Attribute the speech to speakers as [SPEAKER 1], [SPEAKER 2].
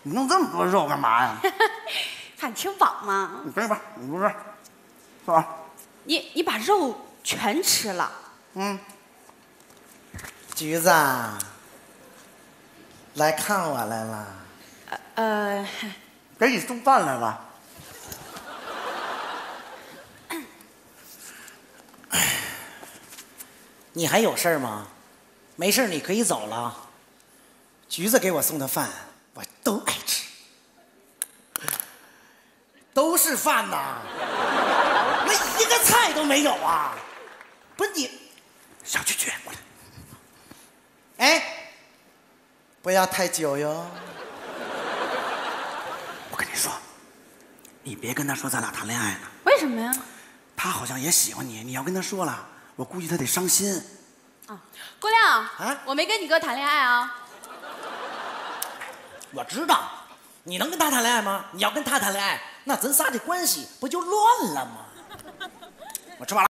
[SPEAKER 1] 你弄这么多肉干嘛呀？
[SPEAKER 2] 怕你吃不饱吗？
[SPEAKER 1] 你背吧，你不是，是吧？
[SPEAKER 2] 你把肉全吃了。
[SPEAKER 1] 嗯。
[SPEAKER 3] 橘子，来看我来了。
[SPEAKER 1] 给你送饭来了。
[SPEAKER 3] 你还有事儿吗？没事，你可以走了。橘子给我送的饭，我都爱吃，都是饭呐，那一个菜都没有啊！不是你，
[SPEAKER 1] 小蛐蛐，过来。
[SPEAKER 3] 哎，不要太久哟。
[SPEAKER 1] 我跟你说，你别跟他说咱俩谈恋爱呢。
[SPEAKER 2] 为什么呀？
[SPEAKER 1] 他好像也喜欢你，你要跟他说了，我估计他得伤心。
[SPEAKER 2] 啊，姑娘
[SPEAKER 3] 啊，
[SPEAKER 2] 我没跟你哥谈恋爱啊。
[SPEAKER 3] 我知道，你能跟他谈恋爱吗？你要跟他谈恋爱，那咱仨这关系不就乱了吗？我吃饱了。